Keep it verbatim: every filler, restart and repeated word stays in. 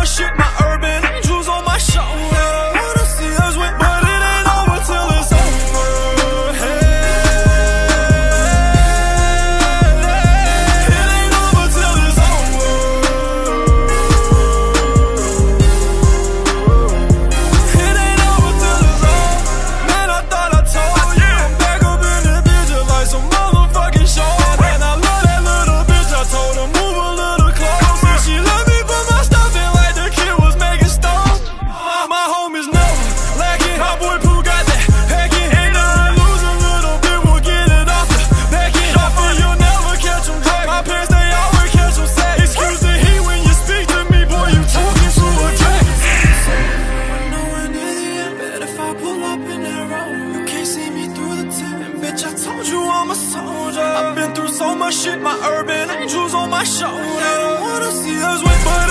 much shit, my urban angels on my shoulder. Wanna see us win, but it ain't over till it's over. Hey, it ain't over till it's over. It ain't over till it's over. Man, I thought I told you I'm back up in the bitch just like some motherfucking show. And I love that little bitch, I told her move a little closer. She let me put my stuff in like the kid was making stones. My, my home is never lacking. My boy Pooh got that packing. Ain't nothing lose a little bit, we'll get it off the back end. I feel you'll never catch them drag. My pants, they always catch them sad. Excuse the heat when you speak to me, boy, you talking to a dragon. Nowhere near the end, but if I pull up in that road, you can't see me through the tent. And bitch, I told you I'm a soldier. I've been through so much shit, my urban angels on my shoulder. They don't wanna see us win, but